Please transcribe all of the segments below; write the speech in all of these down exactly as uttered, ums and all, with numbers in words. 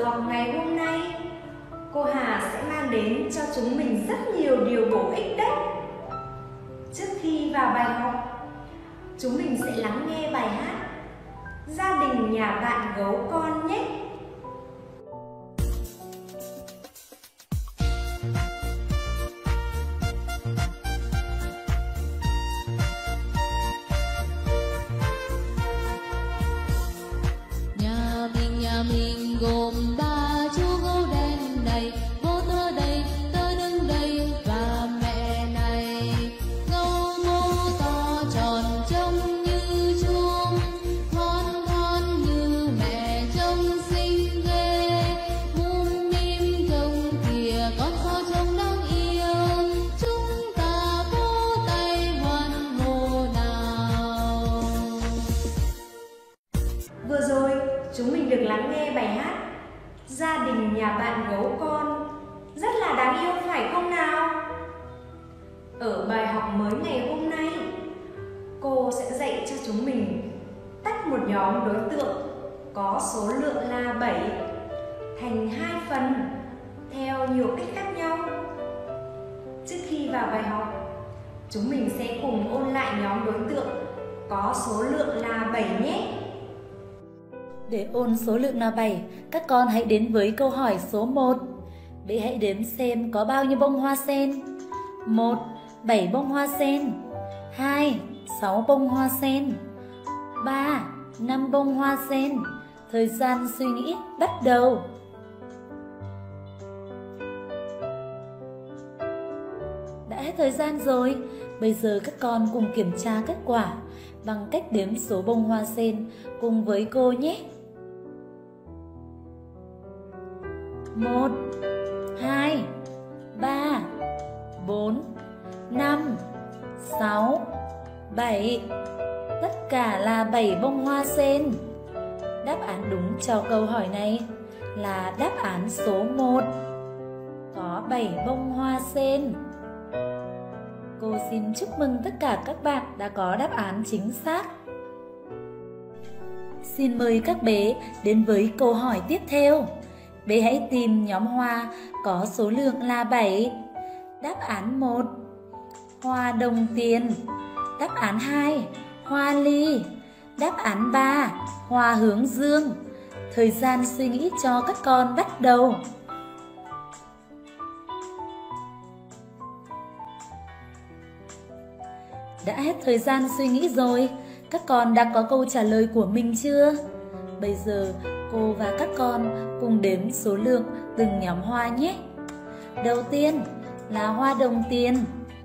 học ngày hôm nay, cô Hà sẽ mang đến cho chúng mình rất nhiều điều bổ ích đấy. Trước khi vào bài học, chúng mình sẽ lắng nghe bài hát Gia đình nhà bạn gấu con nhé. Nhà mình nhà mình gồm ba chú gấu đen này, bố tớ đây, tớ đứng đây và mẹ này. Gấu ngô to tròn trông như chuông, thon thon như mẹ trông xinh ghê. Mũm mĩm trông kìa con sao trông đáng yêu, chúng ta vỗ tay hoan hô nào. Vừa rồi, chúng mình được lắng nghe bài hát Gia đình nhà bạn gấu con, rất là đáng yêu phải không nào? Ở bài học mới ngày hôm nay, cô sẽ dạy cho chúng mình tách một nhóm đối tượng có số lượng là bảy thành hai phần theo nhiều cách khác nhau. Trước khi vào bài học, chúng mình sẽ cùng ôn lại nhóm đối tượng có số lượng là bảy nhé. Để ôn số lượng là bảy, các con hãy đến với câu hỏi số một. Bé hãy đếm xem có bao nhiêu bông hoa sen. một. bảy bông hoa sen. hai. sáu bông hoa sen. ba. năm bông hoa sen. Thời gian suy nghĩ bắt đầu. Đã hết thời gian rồi. Bây giờ các con cùng kiểm tra kết quả bằng cách đếm số bông hoa sen cùng với cô nhé. một, hai, ba, bốn, năm, sáu, bảy. Tất cả là bảy bông hoa sen. Đáp án đúng cho câu hỏi này là đáp án số một. Có bảy bông hoa sen. Cô xin chúc mừng tất cả các bạn đã có đáp án chính xác. Xin mời các bé đến với câu hỏi tiếp theo. Bé hãy tìm nhóm hoa có số lượng là bảy. Đáp án một, hoa đồng tiền. Đáp án hai, hoa ly. Đáp án ba, hoa hướng dương. Thời gian suy nghĩ cho các con bắt đầu. Đã hết thời gian suy nghĩ rồi. Các con đã có câu trả lời của mình chưa? Bây giờ cô và các con cùng đếm số lượng từng nhóm hoa nhé. Đầu tiên là hoa đồng tiền.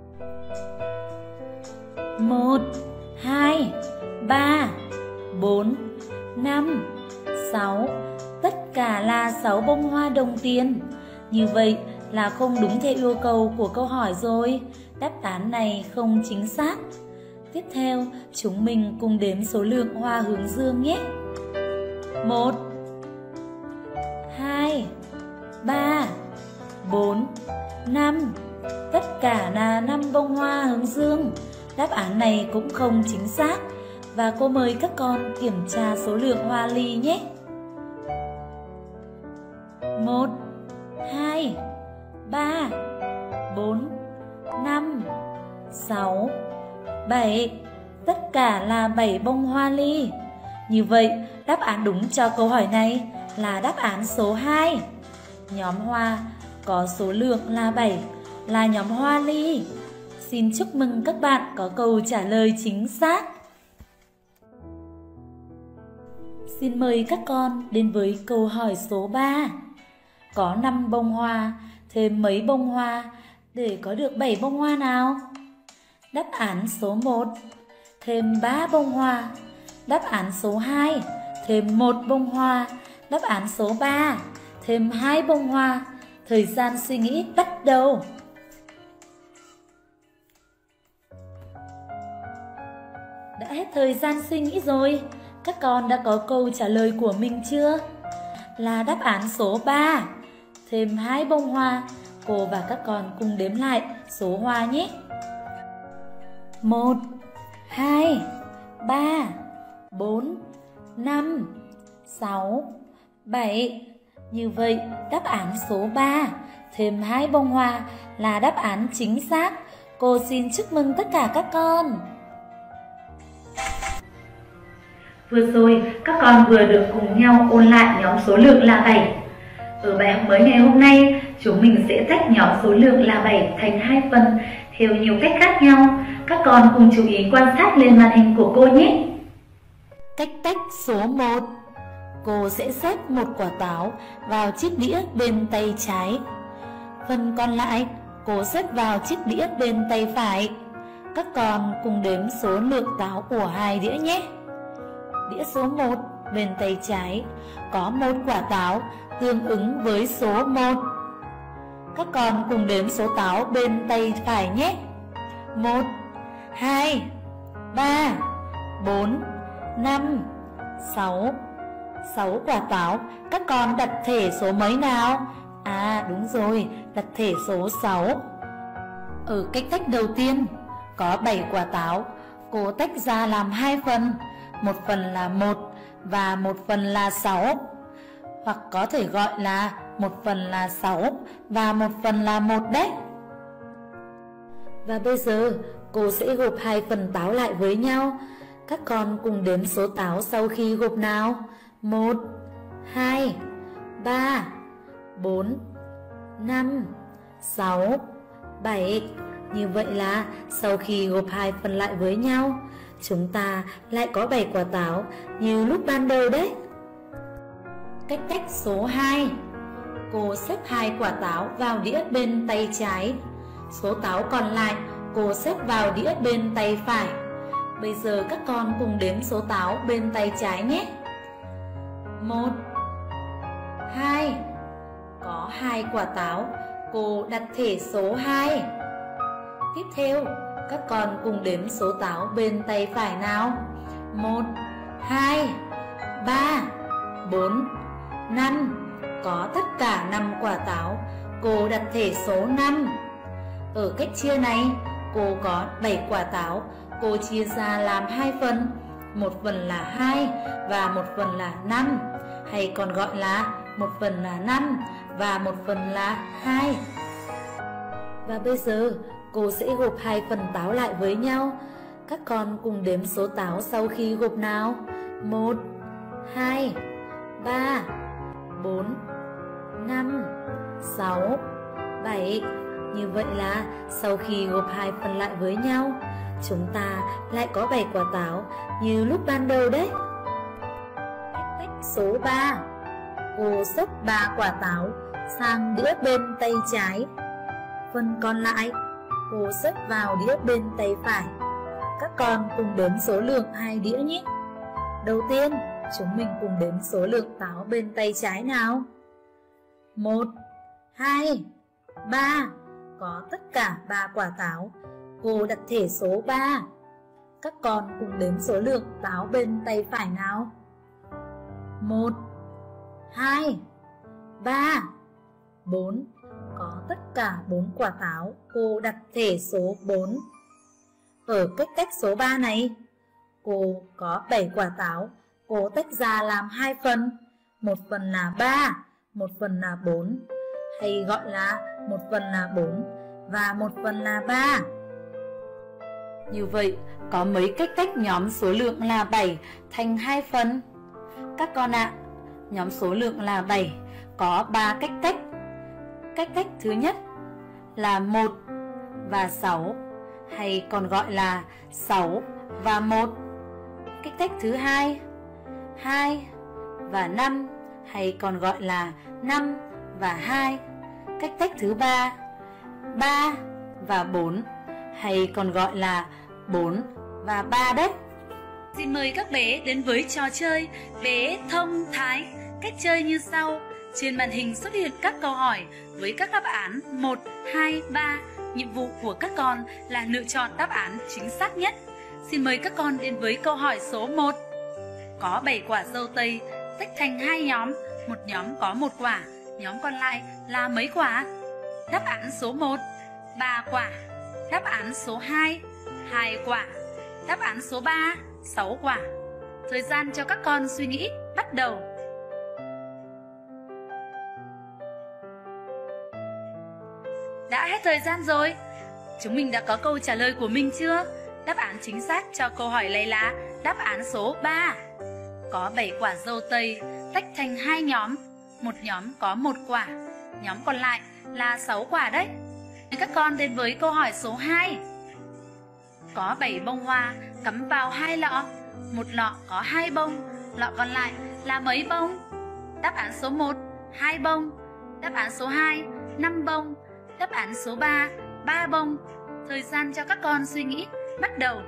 một, hai, ba, bốn, năm, sáu. Tất cả là sáu bông hoa đồng tiền. Như vậy là không đúng theo yêu cầu của câu hỏi rồi. Đáp án này không chính xác. Tiếp theo, chúng mình cùng đếm số lượng hoa hướng dương nhé. một, hai, ba, bốn, năm. Tất cả là năm bông hoa hướng dương. Đáp án này cũng không chính xác. Và cô mời các con kiểm tra số lượng hoa ly nhé. một, hai, ba, bốn, năm, sáu, bảy. Tất cả là bảy bông hoa ly. Như vậy, đáp án đúng cho câu hỏi này là đáp án số hai. Nhóm hoa có số lượng là bảy là nhóm hoa ly. Xin chúc mừng các bạn có câu trả lời chính xác. Xin mời các con đến với câu hỏi số ba. Có năm bông hoa, thêm mấy bông hoa để có được bảy bông hoa nào? Đáp án số một, thêm ba bông hoa. Đáp án số hai, thêm một bông hoa. Đáp án số ba, thêm hai bông hoa. Thời gian suy nghĩ bắt đầu. Đã hết thời gian suy nghĩ rồi. Các con đã có câu trả lời của mình chưa? Là đáp án số ba, thêm hai bông hoa. Cô và các con cùng đếm lại số hoa nhé. một, hai, ba, bốn, năm, sáu, bảy. Như vậy, đáp án số ba, thêm hai bông hoa là đáp án chính xác. Cô xin chúc mừng tất cả các con. Vừa rồi, các con vừa được cùng nhau ôn lại nhóm số lượng là bảy. Ở bài học mới ngày hôm nay, chúng mình sẽ tách nhóm số lượng là bảy thành hai phần theo nhiều cách khác nhau. Các con cùng chú ý quan sát lên màn hình của cô nhé. Cách tách số một. Cô sẽ xếp một quả táo vào chiếc đĩa bên tay trái. Phần còn lại, cô xếp vào chiếc đĩa bên tay phải. Các con cùng đếm số lượng táo của hai đĩa nhé. Đĩa số một bên tay trái có một quả táo tương ứng với số một. Các con cùng đếm số táo bên tay phải nhé. một, hai, ba, bốn, năm, sáu. sáu quả táo, các con đặt thể số mấy nào? À đúng rồi, đặt thể số sáu. Ở cách tách đầu tiên, có bảy quả táo, cô tách ra làm hai phần. Một phần là một và một phần là sáu. Hoặc có thể gọi là một phần là sáu và một phần là một đấy. Và bây giờ cô sẽ gộp hai phần táo lại với nhau. Các con cùng đếm số táo sau khi gộp nào. một, hai, ba, bốn, năm, sáu, bảy. Như vậy là sau khi gộp hai phần lại với nhau, chúng ta lại có bảy quả táo như lúc ban đầu đấy. Cách tách số hai. Cô xếp hai quả táo vào đĩa bên tay trái. Số táo còn lại cô xếp vào đĩa bên tay phải. Bây giờ các con cùng đếm số táo bên tay trái nhé. một, hai. Có hai quả táo, cô đặt thể số hai. Tiếp theo, các con cùng đếm số táo bên tay phải nào. một, hai, ba, bốn, năm. Có tất cả năm quả táo, cô đặt thể số năm. Ở cách chia này, cô có bảy quả táo, cô chia ra làm hai phần. Một phần là hai và một phần là năm, hay còn gọi là một phần là năm và một phần là hai. Và bây giờ cô sẽ gộp hai phần táo lại với nhau. Các con cùng đếm số táo sau khi gộp nào. một, hai, ba, bốn, năm, sáu, bảy. Như vậy là sau khi gộp hai phần lại với nhau, chúng ta lại có bảy quả táo như lúc ban đầu đấy. Cách tách số ba. Cô xếp ba quả táo sang đĩa bên tay trái. Phần còn lại cô xếp vào đĩa bên tay phải. Các con cùng đếm số lượng hai đĩa nhé. Đầu tiên, chúng mình cùng đếm số lượng táo bên tay trái nào. một, hai, ba. Có tất cả ba quả táo, cô đặt thể số ba. Các con cùng đếm số lượng táo bên tay phải nào. một, hai, ba, bốn. Có tất cả bốn quả táo, cô đặt thể số bốn. Ở cách tách số ba này, cô có bảy quả táo, cô tách ra làm hai phần. Một phần là ba, một phần là bốn, hay gọi là một phần là bốn và một phần là ba. Như vậy, có mấy cách tách nhóm số lượng là bảy thành hai phần. Các con ạ, à, nhóm số lượng là bảy có ba cách tách. Cách tách thứ nhất là một và sáu, hay còn gọi là sáu và một. Cách tách thứ hai, hai và năm, hay còn gọi là năm và hai. Cách tách thứ ba, ba và bốn, hay còn gọi là bốn và ba đấy. Xin mời các bé đến với trò chơi Bé Thông Thái. Cách chơi như sau. Trên màn hình xuất hiện các câu hỏi với các đáp án một, hai, ba. Nhiệm vụ của các con là lựa chọn đáp án chính xác nhất. Xin mời các con đến với câu hỏi số một. Có bảy quả dâu tây tách thành hai nhóm. Một nhóm có một quả, nhóm còn lại là mấy quả? Đáp án số một, ba quả. Đáp án số hai, hai quả. Đáp án số ba, sáu quả. Thời gian cho các con suy nghĩ bắt đầu. Đã hết thời gian rồi. Chúng mình đã có câu trả lời của mình chưa? Đáp án chính xác cho câu hỏi này là đáp án số ba. Có bảy quả dâu tây tách thành hai nhóm. Một nhóm có một quả, nhóm còn lại là sáu quả đấy. Các con đến với câu hỏi số hai. Có bảy bông hoa cắm vào hai lọ. Một lọ có hai bông, lọ còn lại là mấy bông? Đáp án số một, hai bông. Đáp án số hai, năm bông. Đáp án số ba, ba bông. Thời gian cho các con suy nghĩ bắt đầu.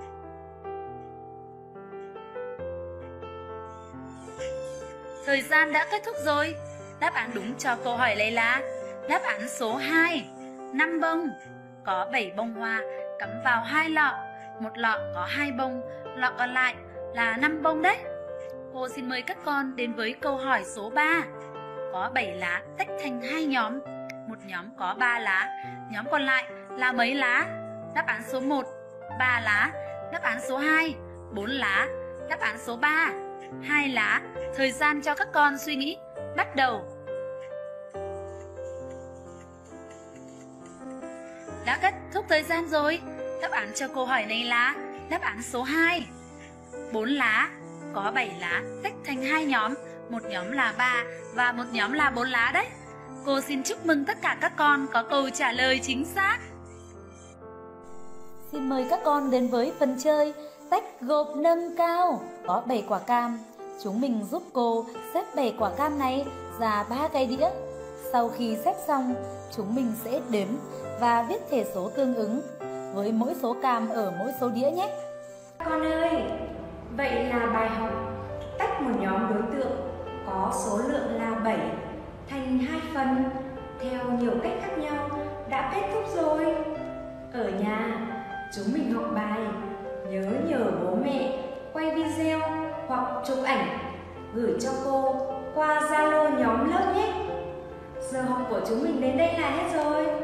Thời gian đã kết thúc rồi. Đáp án đúng cho câu hỏi này là đáp án số hai, năm bông. Có bảy bông hoa cắm vào hai lọ. Một lọ có hai bông, lọ còn lại là năm bông đấy. Cô xin mời các con đến với câu hỏi số ba. Có bảy lá tách thành hai nhóm. Một nhóm có ba lá, nhóm còn lại là mấy lá? Đáp án số một, ba lá. Đáp án số hai, bốn lá. Đáp án số ba, hai lá. Thời gian cho các con suy nghĩ bắt đầu. Đã kết thúc thời gian rồi. Đáp án cho câu hỏi này là đáp án số hai, bốn lá. Có bảy lá tách thành hai nhóm. Một nhóm là ba và một nhóm là bốn lá đấy. Cô xin chúc mừng tất cả các con có câu trả lời chính xác. Xin mời các con đến với phần chơi tách gộp nâng cao. Có bảy quả cam. Chúng mình giúp cô xếp bảy quả cam này ra ba cái đĩa. Sau khi xếp xong, chúng mình sẽ đếm và viết thể số tương ứng với mỗi số cam ở mỗi số đĩa nhé. Con ơi, vậy là bài học tách một nhóm đối tượng có số lượng là bảy thành hai phần theo nhiều cách khác nhau đã kết thúc rồi. Ở nhà, chúng mình học bài, nhớ nhờ bố mẹ quay video hoặc chụp ảnh gửi cho cô qua Zalo nhóm lớp nhé. Giờ học của chúng mình đến đây là hết rồi.